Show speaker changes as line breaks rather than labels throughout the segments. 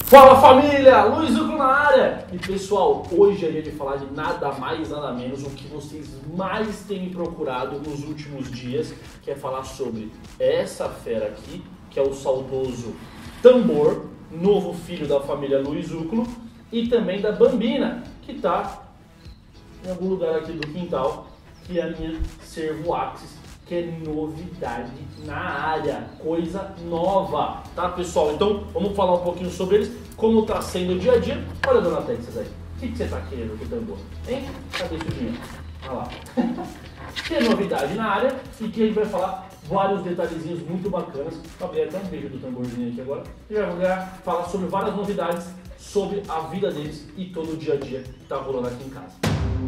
Fala família, Luiz Zuclo na área! E pessoal, hoje é dia de falar de nada mais, nada menos o que vocês mais têm me procurado nos últimos dias, que é falar sobre essa fera aqui, que é o saudoso Tambor, novo filho da família Luiz Zuclo, e também da Bambina, que está em algum lugar aqui do quintal, que é a minha Cervo Axis, que é novidade na área, coisa nova, tá pessoal? Então vamos falar um pouquinho sobre eles, como tá sendo o dia a dia. Olha, dona Texas aí, o que você tá querendo com o Tambor? Hein? Cadê esse dinheiro? Olha lá. Que é novidade na área e que a gente vai falar vários detalhezinhos muito bacanas. Gabriel, até um beijo do tamborzinho aqui agora. E já vou falar sobre várias novidades sobre a vida deles e todo o dia a dia que tá rolando aqui em casa.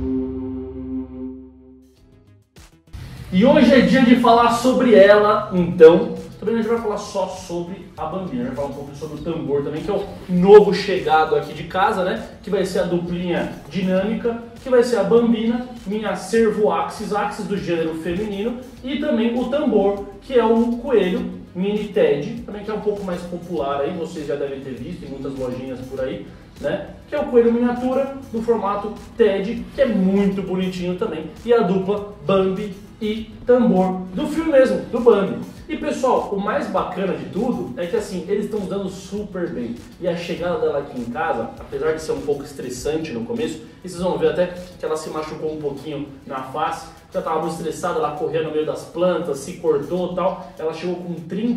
E hoje é dia de falar sobre ela, então. Também a gente vai falar só sobre a Bambina, vai falar um pouco sobre o Tambor também, que é o novo chegado aqui de casa, né? Que vai ser a duplinha dinâmica, que vai ser a Bambina, minha Cervo Axis, Axis do gênero feminino, e também o Tambor, que é um coelho mini Ted, também que é um pouco mais popular aí, vocês já devem ter visto em muitas lojinhas por aí, né? Que é o coelho miniatura do formato Ted, que é muito bonitinho também, e a dupla Bambi e Tambor, do filme mesmo, do Bambi. E pessoal, o mais bacana de tudo é que assim, eles estão dando super bem. E a chegada dela aqui em casa, apesar de ser um pouco estressante no começo, e vocês vão ver até que ela se machucou um pouquinho na face, já estava muito estressada, ela corria no meio das plantas, se cortou e tal. Ela chegou com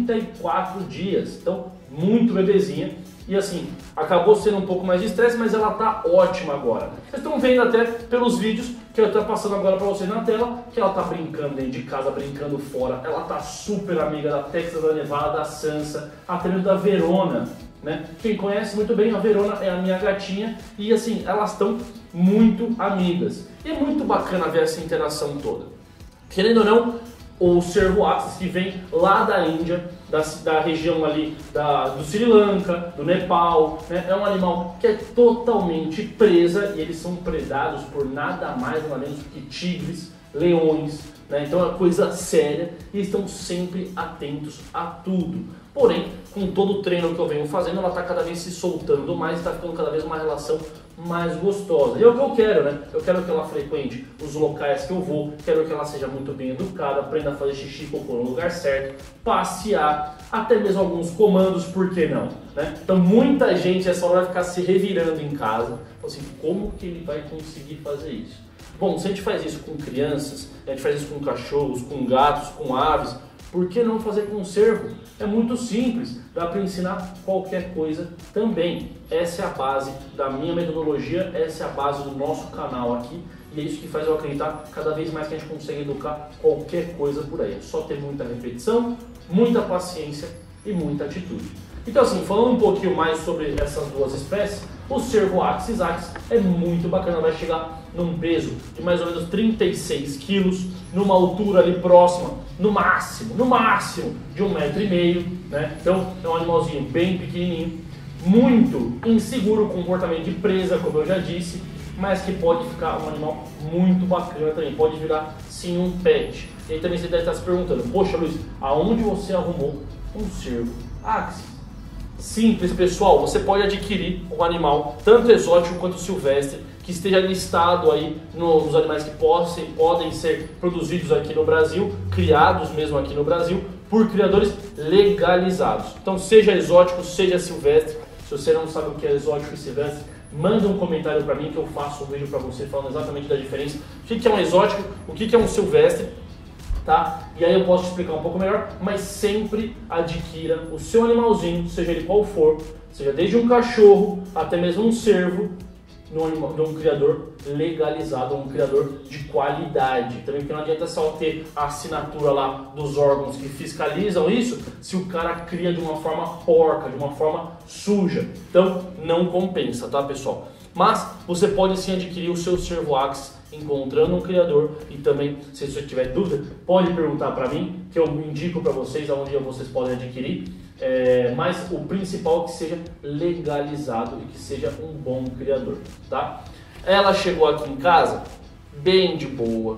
34 dias, então muito bebezinha. E assim, acabou sendo um pouco mais de estresse, mas ela tá ótima agora. Vocês estão vendo até pelos vídeos que eu tô passando agora pra vocês na tela, que ela tá brincando dentro de casa, brincando fora. Ela tá super amiga da Texas, da Nevada, da Sansa, até mesmo da Verona, né? Quem conhece muito bem, a Verona é a minha gatinha e assim, elas estão muito amigas. E é muito bacana ver essa interação toda. Querendo ou não, o Cervo Axis, que vem lá da Índia, da região ali do Sri Lanka, do Nepal, né? É um animal que é totalmente presa e eles são predados por nada mais nada menos que tigres, leões, né? Então é uma coisa séria e estão sempre atentos a tudo. Porém, com todo o treino que eu venho fazendo, ela está cada vez se soltando mais e está ficando cada vez uma relação mais gostosa. E é o que eu quero, né? Eu quero que ela frequente os locais que eu vou, quero que ela seja muito bem educada, aprenda a fazer xixi e cocô no lugar certo, passear, até mesmo alguns comandos, por que não? Né? Então muita gente essa hora vai ficar se revirando em casa, assim, como que ele vai conseguir fazer isso? Bom, se a gente faz isso com crianças, a gente faz isso com cachorros, com gatos, com aves, por que não fazer com o cervo? É muito simples, dá para ensinar qualquer coisa também. Essa é a base da minha metodologia, essa é a base do nosso canal aqui e é isso que faz eu acreditar cada vez mais que a gente consegue educar qualquer coisa por aí. É só ter muita repetição, muita paciência e muita atitude. Então assim, falando um pouquinho mais sobre essas duas espécies, o Cervo Axis é muito bacana, vai chegar num peso de mais ou menos 36 quilos, numa altura ali próxima, no máximo de 1,5 m, né? Então é um animalzinho bem pequenininho, muito inseguro, comportamento de presa, como eu já disse, mas que pode ficar um animal muito bacana também, pode virar sim um pet. E aí também você deve estar se perguntando, poxa Luiz, aonde você arrumou um Cervo Axis? Simples, pessoal, você pode adquirir um animal tanto exótico quanto silvestre que esteja listado aí nos animais que podem ser produzidos aqui no Brasil, criados mesmo aqui no Brasil, por criadores legalizados. Então seja exótico, seja silvestre. Se você não sabe o que é exótico e silvestre, manda um comentário para mim que eu faço um vídeo para você falando exatamente da diferença. O que é um exótico, o que é um silvestre, tá? E aí eu posso te explicar um pouco melhor, mas sempre adquira o seu animalzinho, seja ele qual for, seja desde um cachorro até mesmo um cervo, de um criador legalizado, um criador de qualidade. Também porque não adianta só ter a assinatura lá dos órgãos que fiscalizam isso, se o cara cria de uma forma porca, de uma forma suja. Então não compensa, tá pessoal? Mas você pode sim adquirir o seu Cervo Axis encontrando um criador e também, se você tiver dúvida, pode perguntar para mim, que eu indico para vocês aonde vocês podem adquirir. Mas o principal é que seja legalizado e que seja um bom criador, tá? Ela chegou aqui em casa bem de boa,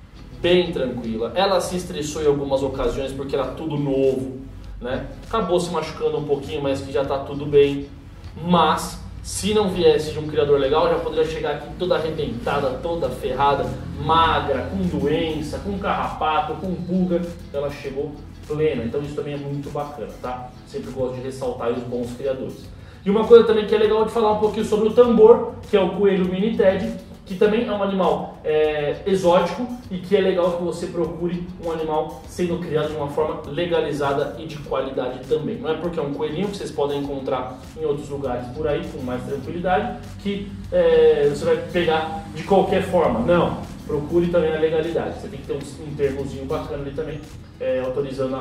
bem tranquila. Ela se estressou em algumas ocasiões porque era tudo novo, né? Acabou se machucando um pouquinho, mas que já tá tudo bem. mas se não viesse de um criador legal, já poderia chegar aqui toda arrebentada, toda ferrada, magra, com doença, com carrapato, com pulga. Ela chegou plena, então isso também é muito bacana, tá? Sempre gosto de ressaltar os bons criadores. E uma coisa também que é legal de falar um pouquinho sobre o tambor, que é o coelho mini Ted, que também é um animal exótico e que é legal que você procure um animal sendo criado de uma forma legalizada e de qualidade também. Não é porque é um coelhinho que vocês podem encontrar em outros lugares por aí com mais tranquilidade que você vai pegar de qualquer forma. Não, procure também a legalidade. Você tem que ter um termozinho bacana ali também, autorizando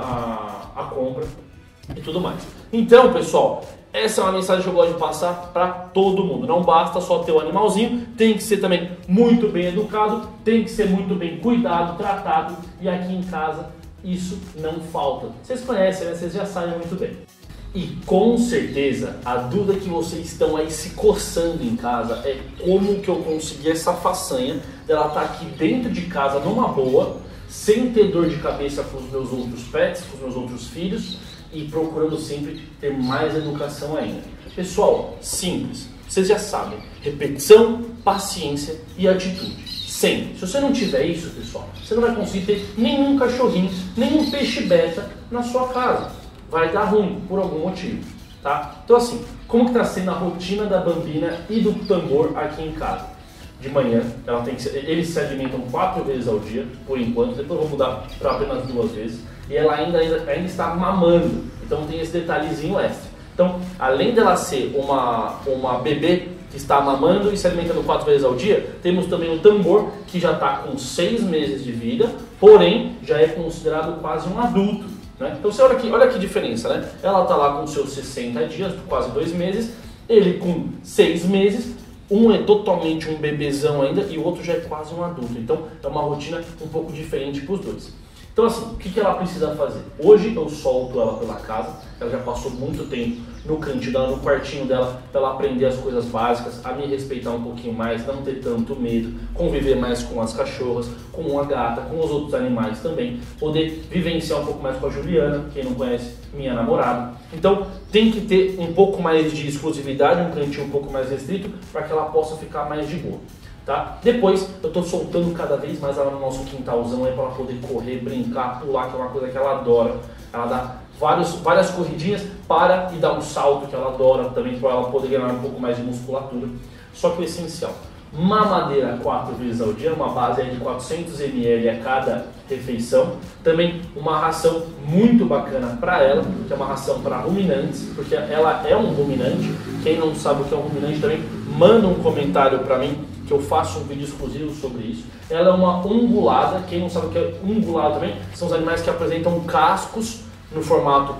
a compra e tudo mais. Então, pessoal, essa é uma mensagem que eu gosto de passar para todo mundo. Não basta só ter o animalzinho, tem que ser também muito bem educado, tem que ser muito bem cuidado, tratado, e aqui em casa isso não falta. Vocês conhecem, né? Vocês já sabem muito bem. E com certeza a dúvida que vocês estão aí se coçando em casa é como que eu consegui essa façanha dela estar aqui dentro de casa numa boa, sem ter dor de cabeça com os meus outros pets, com os meus outros filhos, e procurando sempre ter mais educação ainda. Pessoal, simples, vocês já sabem, repetição, paciência e atitude, sempre. Se você não tiver isso, pessoal, você não vai conseguir ter nenhum cachorrinho, nenhum peixe beta na sua casa. Vai dar ruim, por algum motivo, tá? Então assim, como que está sendo a rotina da Bambina e do Tambor aqui em casa? De manhã, eles se alimentam 4 vezes ao dia, por enquanto, depois eu vou mudar para apenas 2 vezes. E ela ainda está mamando, então tem esse detalhezinho extra. Então, além dela ser uma bebê que está mamando e se alimentando 4 vezes ao dia, temos também o Tambor, que já está com 6 meses de vida, porém já é considerado quase um adulto, né? Então você olha que diferença, né? Ela está lá com seus 60 dias, quase 2 meses, ele com 6 meses, um é totalmente um bebezão ainda e o outro já é quase um adulto. Então é uma rotina um pouco diferente para os dois. Então assim, o que ela precisa fazer? Hoje eu solto ela pela casa, ela já passou muito tempo no cantinho dela, no quartinho dela, para ela aprender as coisas básicas, a me respeitar um pouquinho mais, não ter tanto medo, conviver mais com as cachorras, com a gata, com os outros animais também, poder vivenciar um pouco mais com a Juliana, quem não conhece, minha namorada. Então tem que ter um pouco mais de exclusividade, um cantinho um pouco mais restrito, para que ela possa ficar mais de boa. Tá? Depois eu estou soltando cada vez mais ela no nosso quintalzão para ela poder correr, brincar, pular, que é uma coisa que ela adora. Ela dá várias corridinhas, para e dá um salto que ela adora também, para ela poder ganhar um pouco mais de musculatura. Só que o essencial, mamadeira 4 vezes ao dia, uma base de 400 ml a cada refeição. Também uma ração muito bacana para ela, que é uma ração para ruminantes, porque ela é um ruminante. Quem não sabe o que é um ruminante também, manda um comentário para mim, que eu faço um vídeo exclusivo sobre isso. Ela é uma ungulada. Quem não sabe o que é ungulado também, são os animais que apresentam cascos no formato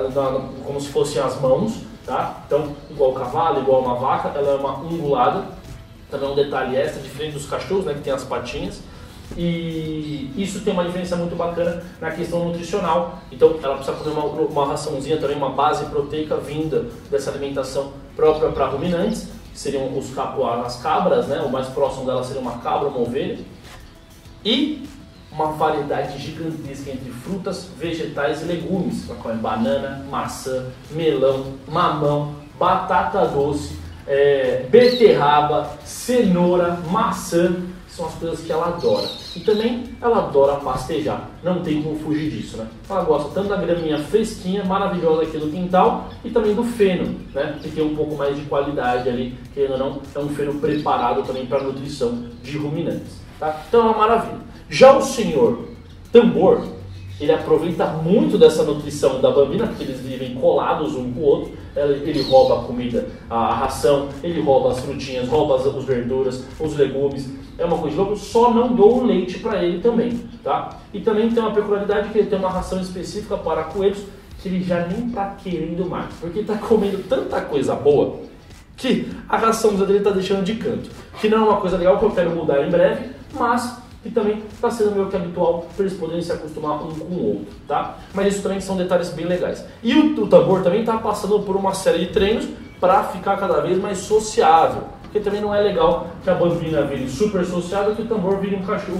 como se fossem as mãos, tá? Então, igual o cavalo, igual uma vaca, ela é uma ungulada. Também um detalhe extra, diferente dos cachorros, né, que tem as patinhas. E isso tem uma diferença muito bacana na questão nutricional. Então ela precisa comer uma raçãozinha também, uma base proteica vinda dessa alimentação própria para ruminantes, que seriam as cabras, né? O mais próximo dela seria uma cabra, uma ovelha. E uma variedade gigantesca entre frutas, vegetais e legumes. Ela come banana, maçã, melão, mamão, batata doce, beterraba, cenoura, maçã. São as coisas que ela adora. E também ela adora pastejar, não tem como fugir disso, né? Ela gosta tanto da graminha fresquinha, maravilhosa aqui do quintal, e também do feno, né? Que tem um pouco mais de qualidade ali, querendo ou não, é um feno preparado também para nutrição de ruminantes, tá? Então é uma maravilha. Já o senhor Tambor, ele aproveita muito dessa nutrição da Bambina, porque eles vivem colados um com o outro. Ele rouba a comida, a ração, ele rouba as frutinhas, rouba as verduras, os legumes. É uma coisa de louco, só não dou o leite para ele também, tá? E também tem uma peculiaridade que ele tem uma ração específica para coelhos, que ele já nem está querendo mais, porque está comendo tanta coisa boa que a ração dele está deixando de canto. Que não é uma coisa legal, que eu quero mudar em breve, mas que também está sendo meio que habitual para eles poderem se acostumar um com o outro, tá? Mas isso também são detalhes bem legais. E o Tambor também está passando por uma série de treinos para ficar cada vez mais sociável, porque também não é legal que a Bambina vire super sociável, que o Tambor vire um cachorro,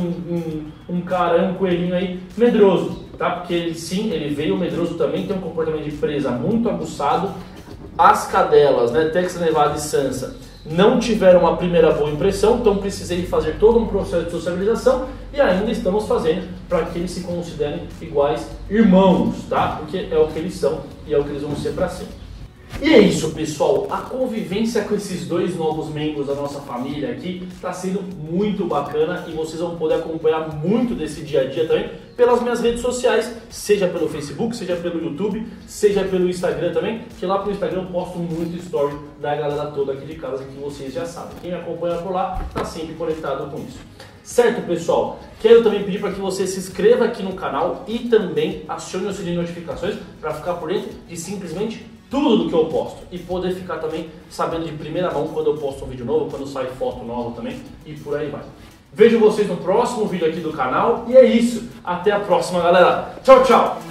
um coelhinho aí medroso, tá? Porque ele sim, ele veio medroso também, tem um comportamento de presa muito aguçado, as cadelas, né, Texas, Nevada e Sansa, não tiveram a primeira boa impressão, então precisei fazer todo um processo de socialização e ainda estamos fazendo para que eles se considerem iguais irmãos, tá? Porque é o que eles são e é o que eles vão ser para sempre. E é isso, pessoal, a convivência com esses dois novos membros da nossa família aqui está sendo muito bacana e vocês vão poder acompanhar muito desse dia a dia também pelas minhas redes sociais, seja pelo Facebook, seja pelo YouTube, seja pelo Instagram também, que lá pelo Instagram eu posto muito story da galera toda aqui de casa, que vocês já sabem. Quem me acompanha por lá está sempre conectado com isso. Certo, pessoal? Quero também pedir para que você se inscreva aqui no canal e também acione o sininho de notificações para ficar por dentro de simplesmente tudo do que eu posto e poder ficar também sabendo de primeira mão quando eu posto um vídeo novo, quando sai foto nova também e por aí vai. Vejo vocês no próximo vídeo aqui do canal e é isso. Até a próxima, galera. Tchau, tchau!